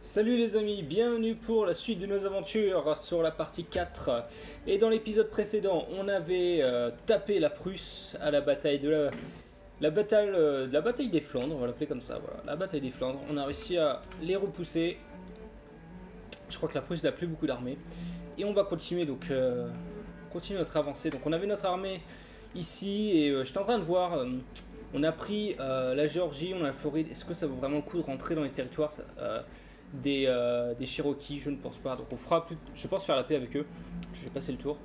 Salut les amis, bienvenue pour la suite de nos aventures sur la partie 4. Et dans l'épisode précédent, on avait tapé la Prusse à la bataille de la bataille des Flandres, on va l'appeler comme ça, voilà, la bataille des Flandres. On a réussi à les repousser. Je crois que la Prusse n'a plus beaucoup d'armées. Et on va continuer donc continuer notre avancée. Donc on avait notre armée ici et j'étais en train de voir, on a pris la Géorgie, on a la Floride. Est-ce que ça vaut vraiment le coup de rentrer dans les territoires des Cherokees? Je ne pense pas. Donc on fera plus, je pense faire la paix avec eux. Je vais passer le tour.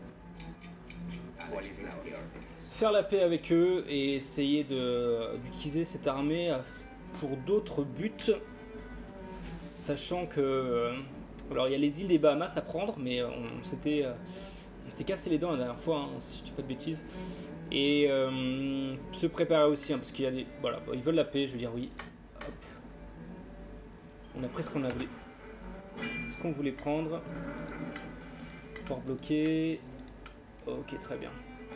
Faire la paix avec eux et essayer d'utiliser cette armée pour d'autres buts. Sachant que alors il y a les îles des Bahamas à prendre, mais on s'était cassé les dents la dernière fois, hein, si je dis pas de bêtises. Et se préparer aussi, hein, parce qu'il y a des... Voilà, bon, ils veulent la paix, je veux dire oui. Hop. On a pris ce qu'on voulait prendre. Port bloqué. Ok, très bien.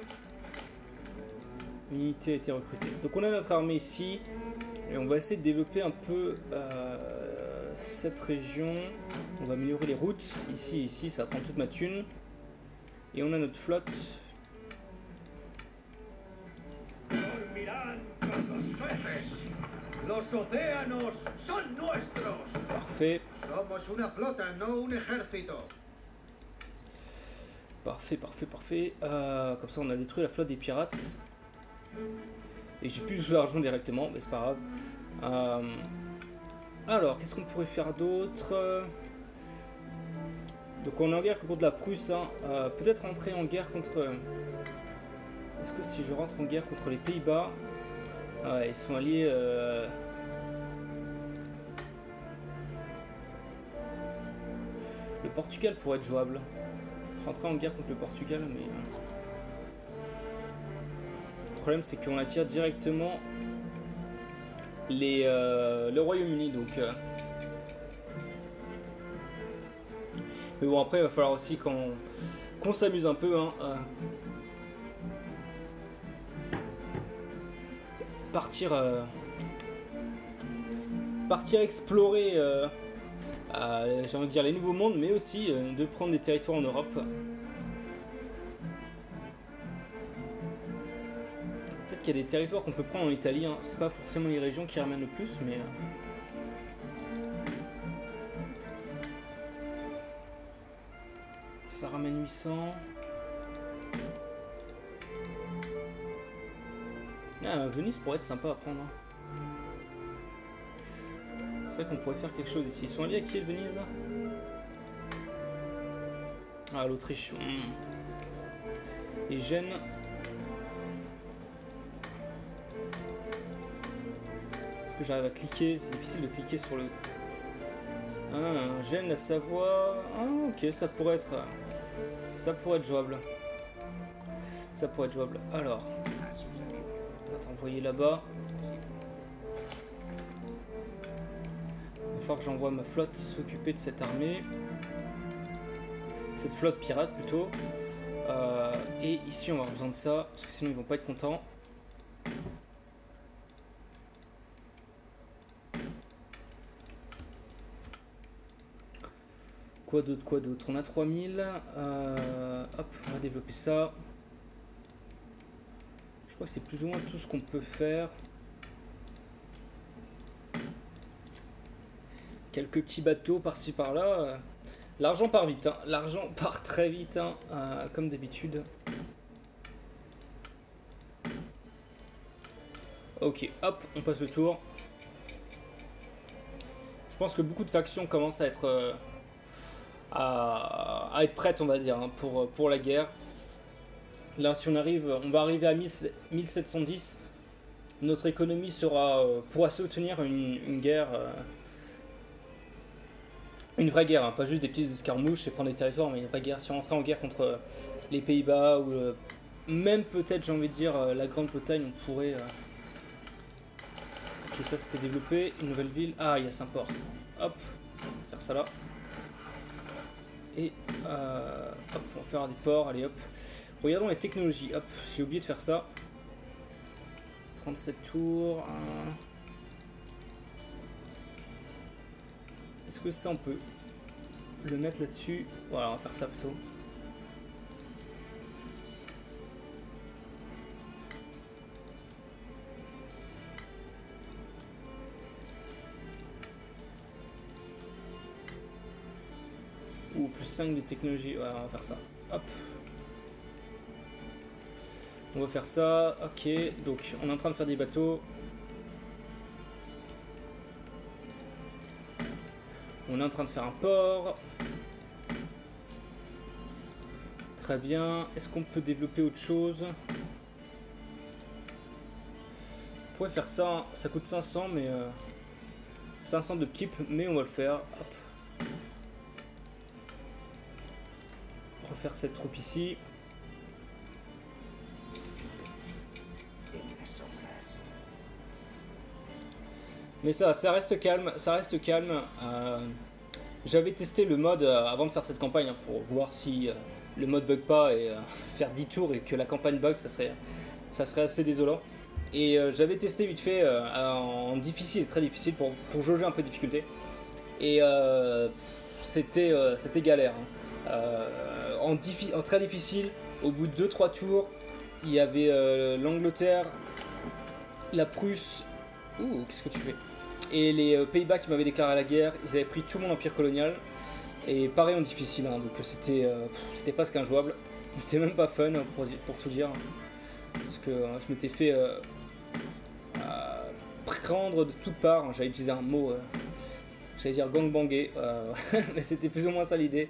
Unité a été recrutée. Donc on a notre armée ici. Et on va essayer de développer un peu cette région. On va améliorer les routes. Ici, ça prend toute ma thune. Et on a notre flotte. Los océanos son nuestros. Parfait. Somos una flota, no un ejército. Parfait. Comme ça, on a détruit la flotte des pirates. Et j'ai plus l'argent directement, mais c'est pas grave. Alors, qu'est-ce qu'on pourrait faire d'autre? Donc, on est en guerre contre la Prusse. Hein. Peut-être rentrer en guerre contre... Est-ce que si je rentre en guerre contre les Pays-Bas... ils sont alliés... Le Portugal pourrait être jouable. Rentrer en guerre contre le Portugal, mais... Le problème, c'est qu'on attire directement le Royaume-Uni, donc... Mais bon, après, il va falloir aussi qu'on s'amuse un peu, hein. Partir explorer j'ai envie de dire les nouveaux mondes, mais aussi de prendre des territoires en Europe. Peut-être qu'il y a des territoires qu'on peut prendre en Italie, hein. C'est pas forcément les régions qui ramènent le plus, mais ça ramène 800. Ah, Venise pourrait être sympa à prendre. C'est vrai qu'on pourrait faire quelque chose ici. Ils sont alliés à qui, Venise? Ah, l'Autriche. Et Gênes. Est-ce que j'arrive à cliquer? C'est difficile de cliquer sur le... Ah, Gênes, la Savoie... Ah, ok, ça pourrait être jouable. Ça pourrait être jouable. Alors... envoyer là-bas. Il va falloir que j'envoie ma flotte s'occuper de cette armée. Cette flotte pirate plutôt. Et ici on va avoir besoin de ça, parce que sinon ils vont pas être contents. Quoi d'autre? On a 3000. Hop, on va développer ça. Je crois que c'est plus ou moins tout ce qu'on peut faire. Quelques petits bateaux par-ci par-là. L'argent part vite, hein. L'argent part très vite, hein, comme d'habitude. Ok, hop, on passe le tour. Je pense que beaucoup de factions commencent à être prêtes, on va dire, hein, pour la guerre. Là, si on va arriver à 1710. Notre économie pourra soutenir une guerre, une vraie guerre, hein, pas juste des petites escarmouches et prendre des territoires, mais une vraie guerre. Si on rentrait en guerre contre les Pays-Bas ou même peut-être, j'ai envie de dire, la Grande-Bretagne, on pourrait. Ok, ça c'était développé. Une nouvelle ville. Ah, il y a Saint-Port. Hop, faire ça là. Et hop, on va faire des ports. Allez, hop. Regardons les technologies. Hop, j'ai oublié de faire ça. 37 tours. Est-ce que ça on peut le mettre là-dessus? Voilà, on va faire ça plutôt. Ou plus 5 de technologie. Ouais, on va faire ça. Hop. On va faire ça. Ok, donc on est en train de faire des bateaux. On est en train de faire un port. Très bien. Est-ce qu'on peut développer autre chose? On pourrait faire ça. Ça coûte 500, mais 500 de keep, mais on va le faire. Hop. Refaire cette troupe ici. Mais ça reste calme, ça reste calme. J'avais testé le mode avant de faire cette campagne hein, pour voir si le mode bug pas et faire 10 tours et que la campagne bug, ça serait assez désolant. Et j'avais testé vite fait en difficile et très difficile pour jauger un peu de difficulté. Et c'était galère. Hein. En très difficile, au bout de 2-3 tours, il y avait l'Angleterre, la Prusse. Ouh, qu'est-ce que tu fais? Et les Pays-Bas qui m'avaient déclaré la guerre, ils avaient pris tout mon empire colonial. Et pareil en difficile, hein, donc c'était presque injouable. C'était même pas fun pour tout dire. Parce que je m'étais fait prendre de toutes parts. Hein, j'avais utilisé un mot, j'allais dire gangbanger, mais c'était plus ou moins ça l'idée.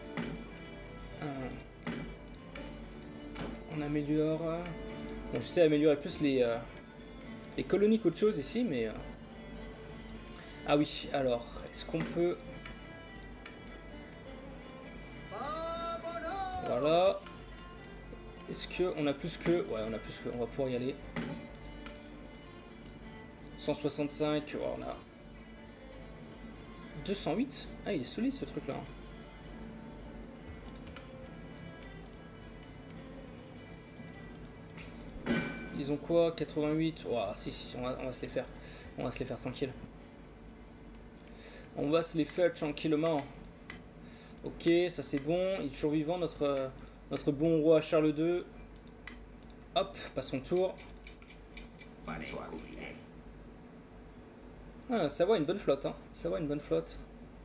On améliore. Bon, je sais améliorer plus les colonies qu'autre chose ici, mais... Ah oui, alors, est-ce qu'on peut... Voilà. Est-ce qu'on a plus que... Ouais, on a plus que... On va pouvoir y aller. 165, oh, on a... 208. Ah, il est solide ce truc-là. Ils ont quoi? 88. Oh, si, on va se les faire. On va se les faire tranquille. On va se les faire tranquillement. Ok, ça c'est bon. Il est toujours vivant, notre bon roi Charles II. Hop, passe son tour. Ah, ça va, une bonne flotte. Hein. Ça va, une bonne flotte.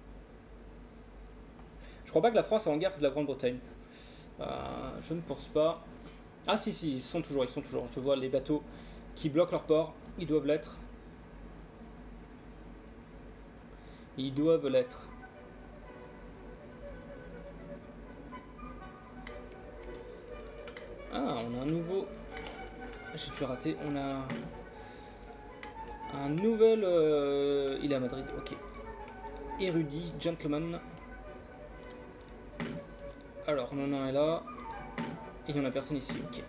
Je crois pas que la France est en guerre contre la Grande-Bretagne. Je ne pense pas. Ah si, ils sont toujours. Je vois les bateaux qui bloquent leur port. Ils doivent l'être. Ils doivent l'être. Ah, on a un nouveau... J'ai dû rater. On a un nouvel... Il est à Madrid, ok. Érudit, gentleman. Alors, on en a un là. Et il n'y en a personne ici, ok.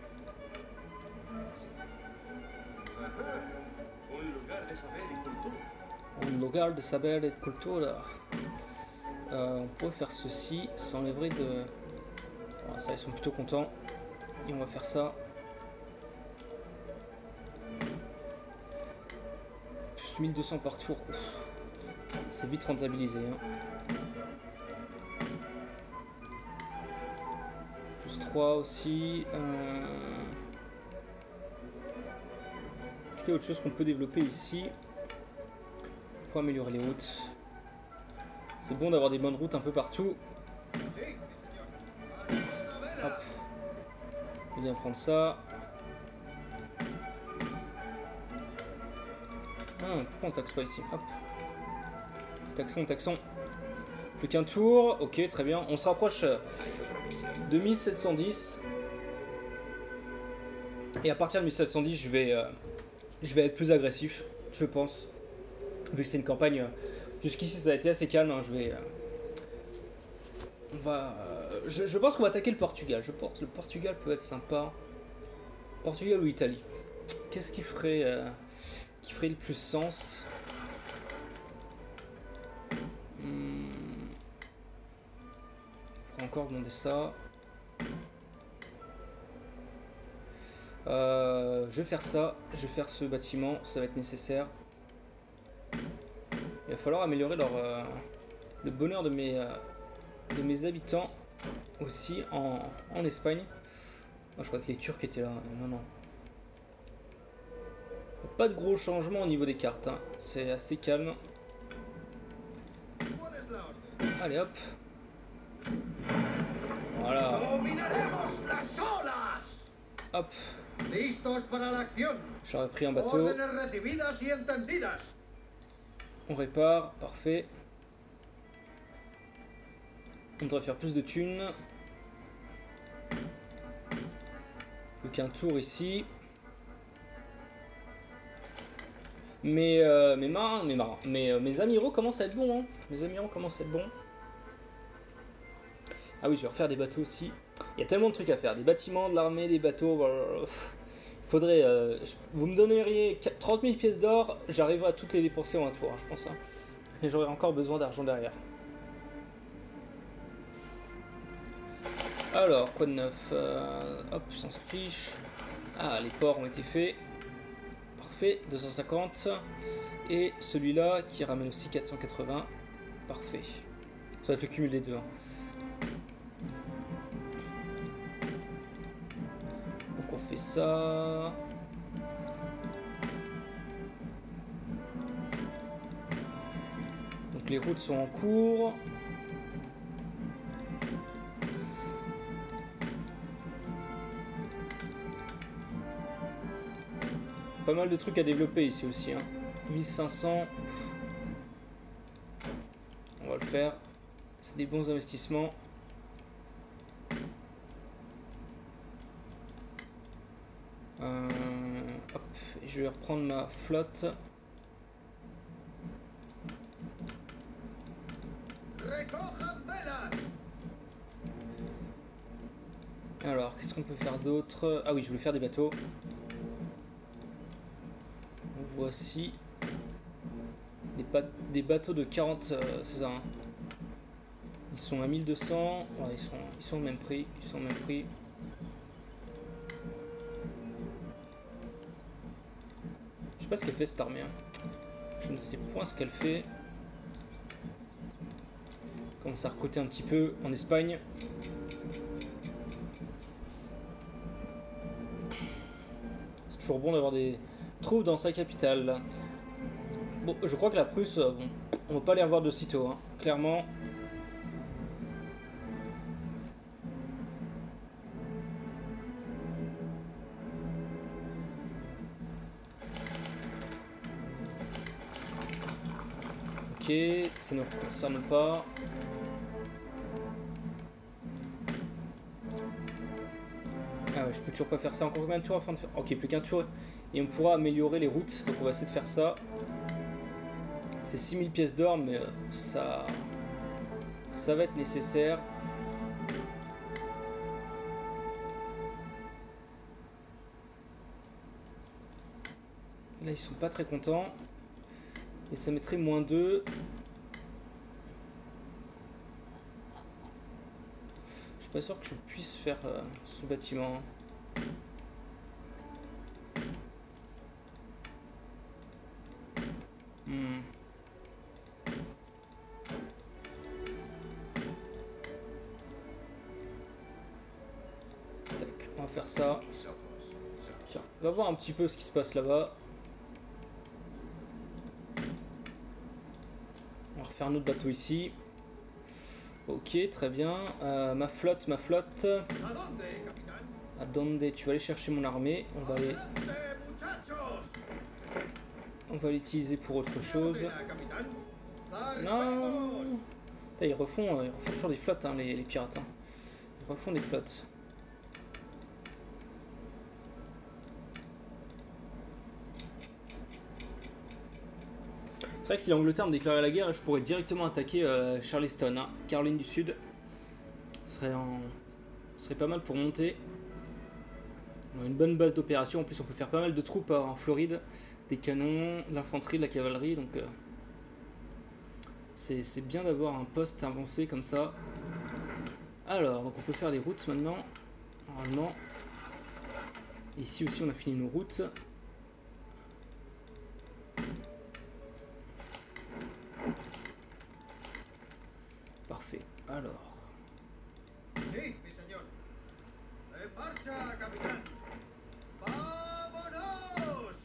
Un lugar de saber et de cultura. On pourrait faire ceci, ça enlèverait de... Bon, ça, ils sont plutôt contents. Et on va faire ça. Plus 1200 par tour. C'est vite rentabilisé. Hein. Plus 3 aussi. Est-ce qu'il y a autre chose qu'on peut développer ici pour améliorer les routes? C'est bon d'avoir des bonnes routes un peu partout. Hop. On vient prendre ça. Ah, pourquoi on taxe pas ici? Hop. Taxons. Plus qu'un tour. Ok, très bien. On se rapproche de 1710. Et à partir de 1710, je vais être plus agressif, je pense. Vu que c'est une campagne... Jusqu'ici, ça a été assez calme. Hein, je pense qu'on va attaquer le Portugal. Je pense que le Portugal peut être sympa. Portugal ou Italie. Qu'est-ce qui ferait le plus sens? On pourrait encore demander ça. Je vais faire ça. Je vais faire ce bâtiment. Ça va être nécessaire. Il va falloir améliorer le bonheur de mes habitants aussi en Espagne. Oh, je crois que les Turcs étaient là. Non, non. Pas de gros changements au niveau des cartes. Hein. C'est assez calme. Allez hop. Voilà. ¡Dominaremos las olas! Hop. ¡Listos para la acción! J'aurais pris un bateau. Órdenes recibidas y entendidas. On répare. Parfait. On devrait faire plus de thunes. Plus qu'un tour ici. Mes amiraux commencent à être bons. Hein. Mes amiraux commencent à être bons. Ah oui, je vais refaire des bateaux aussi. Il y a tellement de trucs à faire. Des bâtiments, de l'armée, des bateaux. Il faudrait... vous me donneriez 30 000 pièces d'or, j'arriverai à toutes les dépenser en un tour, hein, je pense. Hein. Et j'aurai encore besoin d'argent derrière. Alors, quoi de neuf? Hop, ça s'affiche. Ah, les ports ont été faits. Parfait, 250. Et celui-là qui ramène aussi 480. Parfait. Ça va être le cumul des deux. Hein. Donc on fait ça. Donc les routes sont en cours. Pas mal de trucs à développer ici aussi. Hein. 1500. On va le faire. C'est des bons investissements. Hop. Et je vais reprendre ma flotte. Alors, qu'est-ce qu'on peut faire d'autre? Ah oui, je voulais faire des bateaux. Voici des bateaux de 40, c'est ça. Hein. Ils sont à 1200. Ouais, ils sont au même prix. Ils sont au même prix. Je sais pas ce qu'elle fait cette armée. Hein. Je ne sais point ce qu'elle fait. Commence à recruter un petit peu en Espagne. C'est toujours bon d'avoir des troupes dans sa capitale. Bon, je crois que la Prusse, bon, on va pas les revoir de sitôt, hein, clairement. Ok, ça ne nous concerne pas. Ah ouais, je peux toujours pas faire ça. Encore combien de tours afin de faire... Ok, plus qu'un tour. Et on pourra améliorer les routes. Donc on va essayer de faire ça. C'est 6000 pièces d'or, mais ça va être nécessaire. Là, ils sont pas très contents. Et ça mettrait -2. Je suis pas sûr que je puisse faire ce bâtiment. Tac, on va faire ça. Tiens, on va voir un petit peu ce qui se passe là-bas. On va refaire un autre bateau ici. Ok, très bien. Ma flotte. Adonde, tu vas aller chercher mon armée. On va l'utiliser pour autre chose. Non. Putain, ils refont toujours des flottes, hein, les pirates. Hein. Ils refont des flottes. C'est vrai que si l'Angleterre me déclarait la guerre, je pourrais directement attaquer Charleston, hein, Caroline du Sud. Ce serait pas mal pour monter. On a une bonne base d'opération. En plus, on peut faire pas mal de troupes en Floride. Des canons, de l'infanterie, de la cavalerie. Donc, c'est bien d'avoir un poste avancé comme ça. Alors, donc on peut faire des routes maintenant. Normalement. Ici aussi, on a fini nos routes. parfait. Alors. Sí, mi señor. En marcha, capitán. ¡Vámonos!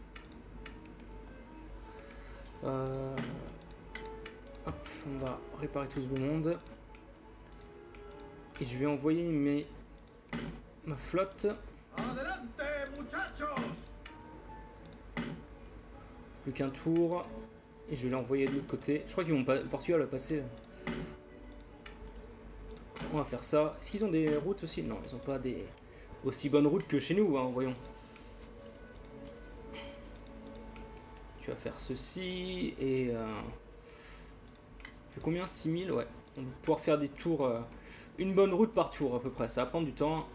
Hop, on va réparer tout ce beau monde. Et je vais envoyer ma flotte. ¡Adelante, muchachos! Plus qu'un tour. Et je vais l'envoyer de l'autre côté. Je crois qu'ils vont pas. Le Portugal va passer. On va faire ça. Est-ce qu'ils ont des routes aussi? Non, ils n'ont pas des aussi bonnes routes que chez nous, hein, voyons. Tu vas faire ceci et... fait combien? 6000? Ouais. On va pouvoir faire des tours... une bonne route par tour à peu près. Ça va prendre du temps.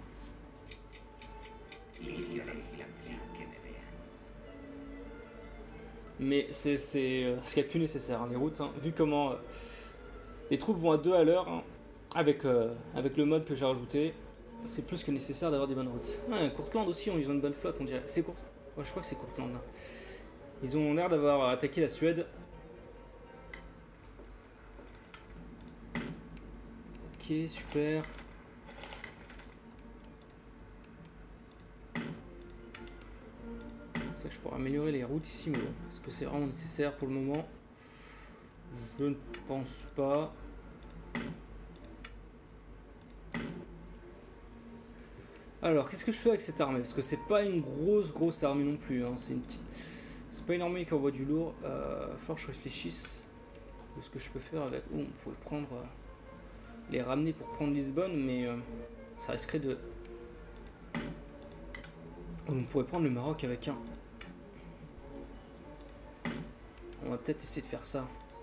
Mais c'est ce qu'il y a de plus nécessaire, hein, les routes. Hein. Vu comment les troupes vont à 2 à l'heure, hein, avec le mode que j'ai rajouté, c'est plus que nécessaire d'avoir des bonnes routes. Ouais, Courtland aussi, ils ont une bonne flotte, on dirait. C'est court. Ouais, je crois que c'est Courtland. Hein. Ils ont l'air d'avoir attaqué la Suède. Ok, super. C'est que je pourrais améliorer les routes ici, mais bon, est-ce que c'est vraiment nécessaire pour le moment? Je ne pense pas. Alors, qu'est-ce que je fais avec cette armée? Parce que c'est pas une grosse armée non plus. Hein. C'est une petite... C'est pas une armée qui envoie du lourd. Faut que je réfléchisse de ce que je peux faire avec. Oh, on pourrait prendre les ramener pour prendre Lisbonne, mais ça risquerait de. On pourrait prendre le Maroc avec un. On va peut-être essayer de faire ça.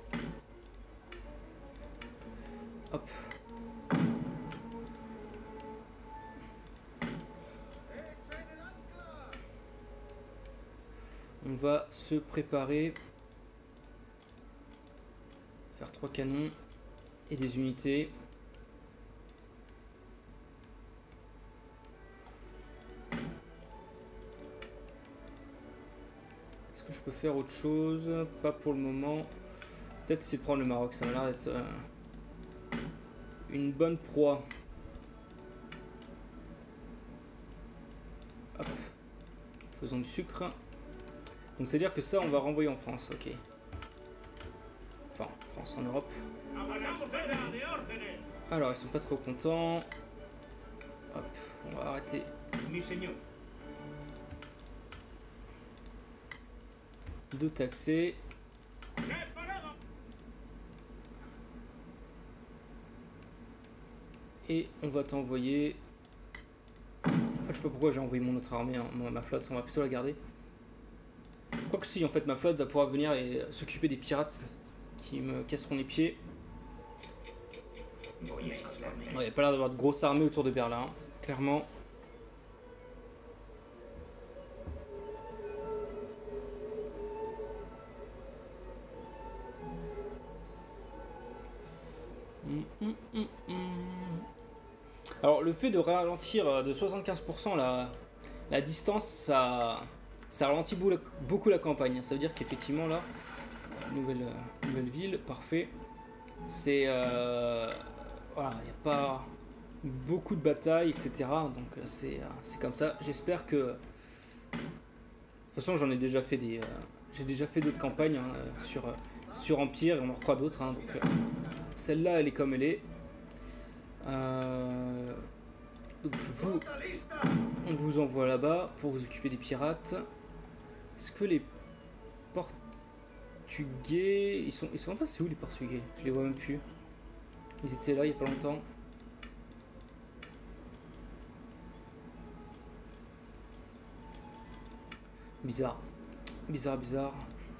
Hop. On va se préparer. Faire 3 canons et des unités. Est-ce que je peux faire autre chose? Pas pour le moment. Peut-être essayer de prendre le Maroc, ça m'a l'air d'être une bonne proie. Hop. Faisons du sucre. Donc c'est-à-dire que ça, on va renvoyer en France, ok. Enfin, France, en Europe. Alors, ils sont pas trop contents. Hop, on va arrêter. De taxer. Et on va t'envoyer... Enfin, je sais pas pourquoi j'ai envoyé mon autre armée, hein, ma flotte, on va plutôt la garder. Quoique si, en fait, ma flotte va pouvoir venir et s'occuper des pirates qui me casseront les pieds. Il n'y a pas l'air d'avoir de grosses armées autour de Berlin, clairement. Alors, le fait de ralentir de 75% la distance, ça ralentit beaucoup la campagne. Ça veut dire qu'effectivement, là, nouvelle ville, parfait. C'est... voilà, il n'y a pas beaucoup de batailles, etc. Donc, c'est comme ça. J'espère que... De toute façon, j'en ai déjà fait des... j'ai déjà fait d'autres campagnes hein, sur Empire, et on en refera d'autres. Hein, donc, celle-là, elle est comme elle est. Donc vous, on vous envoie là-bas pour vous occuper des pirates. Est-ce que les Portugais... Ils sont passés où les Portugais? Je les vois même plus. Ils étaient là il n'y a pas longtemps. Bizarre. Bizarre.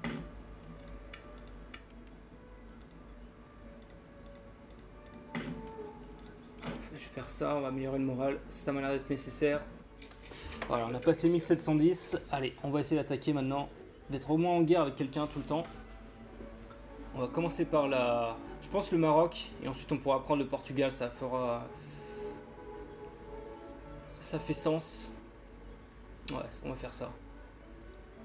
Je vais faire ça, on va améliorer le moral. Ça m'a l'air d'être nécessaire. Voilà, on a passé 1710. Allez, on va essayer d'attaquer maintenant. D'être au moins en guerre avec quelqu'un tout le temps. On va commencer par je pense le Maroc. Et ensuite on pourra prendre le Portugal. Ça fera... Ça fait sens. Ouais, on va faire ça.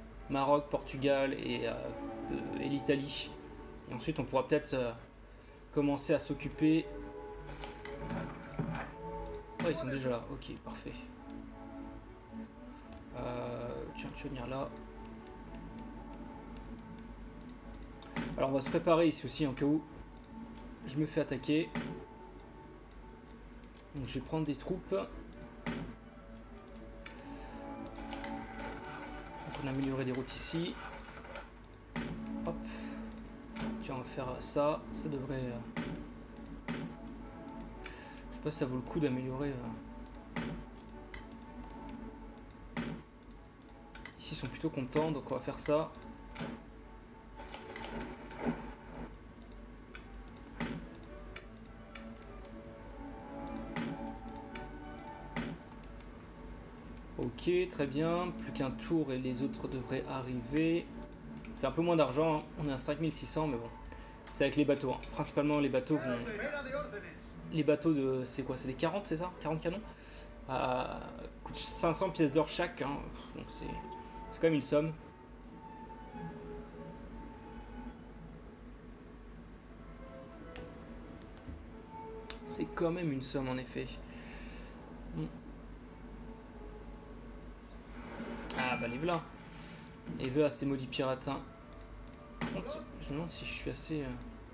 Maroc, Portugal et l'Italie. Et ensuite on pourra peut-être commencer à s'occuper. Oh, ils sont déjà là. Ok, parfait. Tiens, tu vas venir là. Alors on va se préparer ici aussi en cas où je me fais attaquer. Donc je vais prendre des troupes. Donc on a amélioré des routes ici. Hop. Tiens, on va faire ça. Ça devrait... Je sais pas si ça vaut le coup d'améliorer... Ici ils sont plutôt contents, donc on va faire ça. Ok, très bien. Plus qu'un tour et les autres devraient arriver. On fait un peu moins d'argent, hein. On est à 5600, mais bon. C'est avec les bateaux, hein. Principalement les bateaux vont... Les bateaux de... C'est quoi? C'est des 40, c'est ça? 40 canons? Coûte 500 pièces d'or chaque, hein. Donc c'est quand même une somme. C'est quand même une somme en effet. Ah bah les voilà. Et voilà ces maudits piratins. Par contre, je me demande si je suis assez...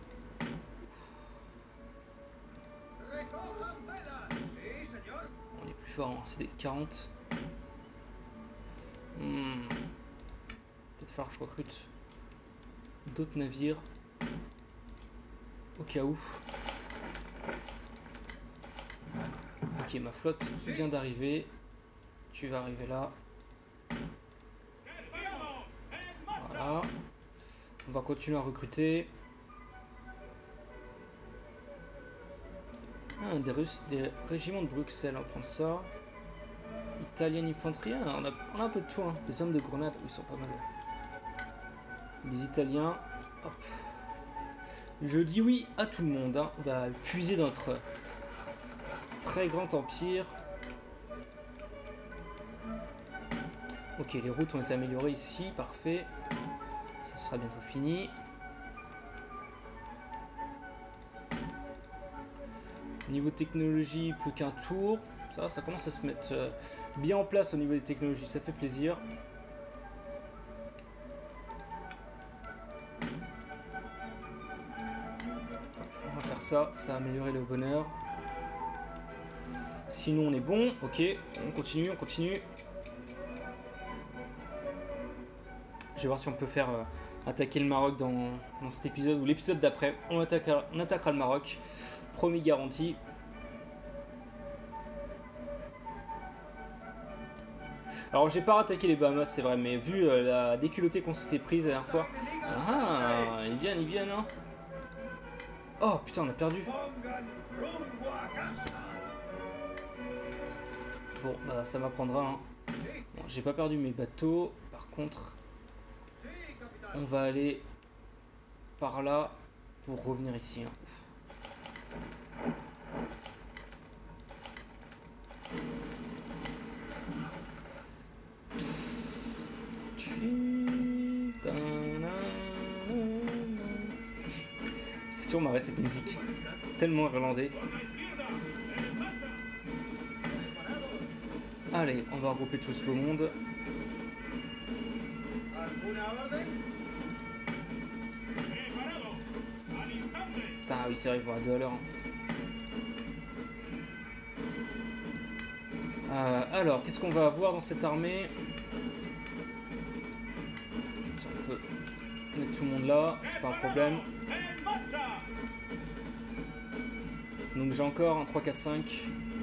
On est plus fort, hein. C'est des 40. Peut-être falloir que je recrute d'autres navires. Au cas où. Ok, ma flotte vient d'arriver. Tu vas arriver là. Voilà. On va continuer à recruter. Ah, des régiments de Bruxelles, on va prendre ça. Italien infanterie, on a un peu de tout, hein. Des hommes de grenade, ils sont pas mal. Des Italiens. Hop. Je dis oui à tout le monde, hein. On va puiser notre très grand empire. Ok, les routes ont été améliorées ici, parfait. Ça sera bientôt fini. Niveau technologie, plus qu'un tour. Ça commence à se mettre bien en place au niveau des technologies, ça fait plaisir. On va faire ça, ça va améliorer le bonheur. Sinon on est bon, ok, on continue, on continue. Je vais voir si on peut faire attaquer le Maroc dans cet épisode ou l'épisode d'après. On attaquera le Maroc, promis garanti. Alors j'ai pas attaqué les Bahamas, c'est vrai, mais vu la déculottée qu'on s'était prise la dernière fois. Ah, ils viennent, hein. Oh putain, on a perdu. Bon, bah ça m'apprendra, hein. Bon, j'ai pas perdu mes bateaux, par contre, on va aller par là pour revenir ici, hein. C'est toujours marré cette musique, tellement irlandais. Allez, on va regrouper tout ce beau monde. Putain, oui, c'est vrai, ils vont à 2 à l'heure. Alors, qu'est-ce qu'on va avoir dans cette armée? On peut mettre tout le monde là, c'est pas un problème. Donc j'ai encore un 3, 4, 5.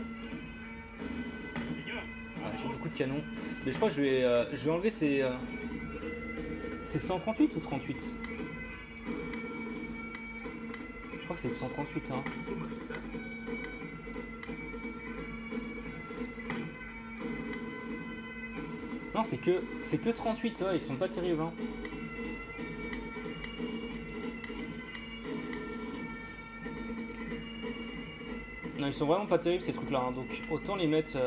J'ai beaucoup de canons. Mais je crois que je vais enlever ces... C'est 138 ou 38? Je crois que c'est 138, hein. Non, c'est que 38, ouais, ils sont pas terribles, hein. Non, ils sont vraiment pas terribles ces trucs-là, hein. Donc autant les mettre...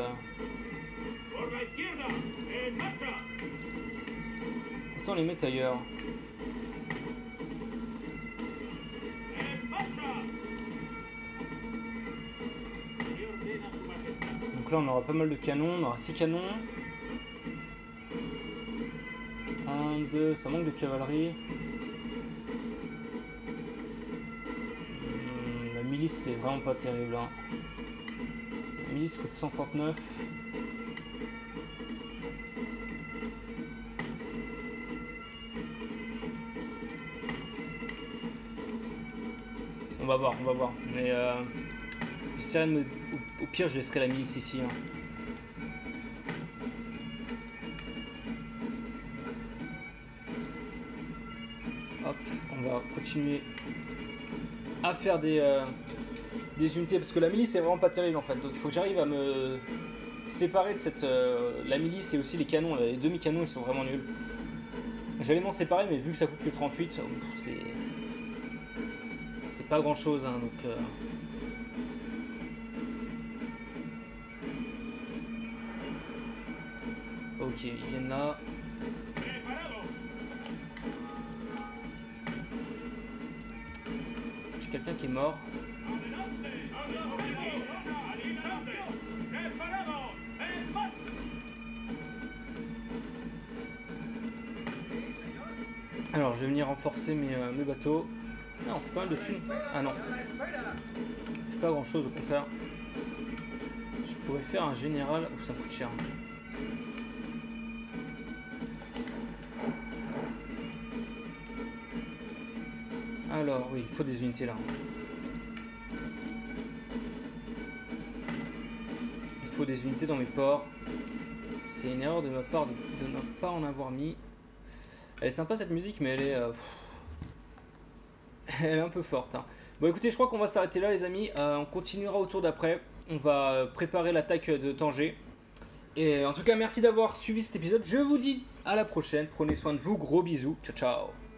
Autant les mettre ailleurs. Donc là on aura pas mal de canons, on aura 6 canons. 1, 2, ça manque de cavalerie. La milice c'est vraiment pas terrible. Hein. La milice coûte 139. On va voir. Mais j'essaierai de me... Au pire, je laisserai la milice ici. Hein. Hop, on va continuer à faire des unités. Parce que la milice, c'est vraiment pas terrible en fait. Donc il faut que j'arrive à me séparer de cette... la milice et aussi les canons. Là. Les demi-canons, ils sont vraiment nuls. J'allais m'en séparer, mais vu que ça coûte que 38, c'est pas grand chose. Hein, donc... Ok, ils viennent là. J'ai quelqu'un qui est mort. Alors, je vais venir renforcer mes bateaux. Ah, on fait pas mal de thunes. Ah non. On fait pas grand chose, au contraire. Je pourrais faire un général. Ouh, ça me coûte cher. Alors, oui, il faut des unités là. Il faut des unités dans mes ports. C'est une erreur de ma part de ne pas en avoir mis. Elle est sympa cette musique, mais elle est... elle est un peu forte. Hein. Bon, écoutez, je crois qu'on va s'arrêter là, les amis. On continuera au tour d'après. On va préparer l'attaque de Tanger. Et en tout cas, merci d'avoir suivi cet épisode. Je vous dis à la prochaine. Prenez soin de vous. Gros bisous. Ciao, ciao.